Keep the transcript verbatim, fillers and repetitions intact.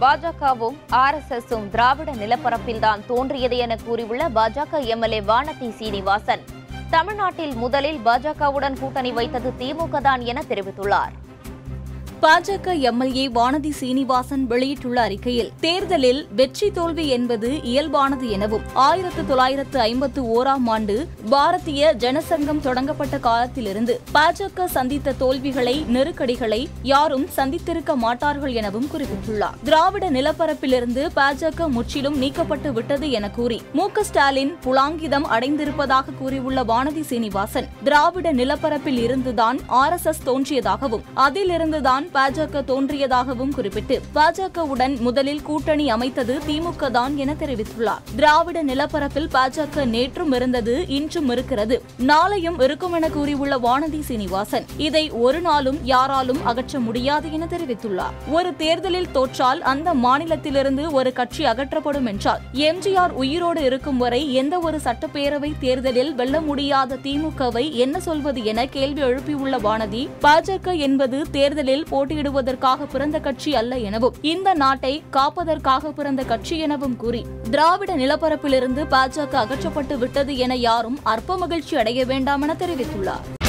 பாஜகவும் R S எஸும் திராவிட நிலப்பரப்பில்தான் தோன்றியது என கூறியுள்ள பாஜக எம்எல்ஏ வானதி சீனிவாசன், தமிழ்நாட்டில் முதலில் பாஜகவுடன் கூட்டணி வைத்தது திமுக தான் என தெரிவித்துள்ளார். பாஜக எம்எல்ஏ வானதி சீனிவாசன் வெளியிட்டுள்ள அறிக்கையில், தேர்தலில் வெற்றி தோல்வி என்பது இயல்பானது எனவும், ஆயிரத்து தொள்ளாயிரத்து ஐம்பத்து ஓராம் ஆண்டு பாரதிய ஜனசங்கம் தொடங்கப்பட்ட காலத்திலிருந்து பாஜக சந்தித்த தோல்விகளை, நெருக்கடிகளை யாரும் சந்தித்திருக்க மாட்டார்கள் எனவும் குறிப்பிட்டுள்ளார். திராவிட நிலப்பரப்பிலிருந்து பாஜக முற்றிலும் நீக்கப்பட்டு விட்டது என கூறி மு க ஸ்டாலின் புலாங்கிதம் அடைந்திருப்பதாக கூறியுள்ள வானதி சீனிவாசன், திராவிட நிலப்பரப்பில் இருந்துதான் ஆர் எஸ் எஸ் தோன்றியதாகவும், அதிலிருந்துதான் பாஜக தோன்றியதாகவும் குறிப்பிட்டு, பாஜகவுடன் முதலில் கூட்டணி அமைத்தது திமுக தான் என தெரிவித்துள்ளார். திராவிட நிலப்பரப்பில் பாஜக நேற்றும் இருந்தது, இன்றும் இருக்கிறது, நாளையும் இருக்கும் என கூறியுள்ள வானதி சீனிவாசன், இதை ஒரு நாளும் யாராலும் அகற்ற முடியாது என தெரிவித்துள்ளார். ஒரு தேர்தலில் தோற்றால் அந்த மாநிலத்திலிருந்து ஒரு கட்சி அகற்றப்படும் என்றால், எம் ஜி ஆர் உயிரோடு இருக்கும் வரை எந்த ஒரு சட்டப்பேரவை தேர்தலில் வெல்ல முடியாத திமுகவை என்ன சொல்வது என கேள்வி எழுப்பியுள்ள வானதி, பாஜக என்பது தேர்தலில் போட்டியிடுவதற்காக பிறந்த கட்சி அல்ல எனவும், இந்த நாட்டை காப்பதற்காக பிறந்த கட்சி எனவும் கூறி, திராவிட நிலப்பரப்பிலிருந்து பாஜக அகற்றப்பட்டு விட்டது என யாரும் அற்ப மகிழ்ச்சி அடைய வேண்டாம் என தெரிவித்துள்ளார்.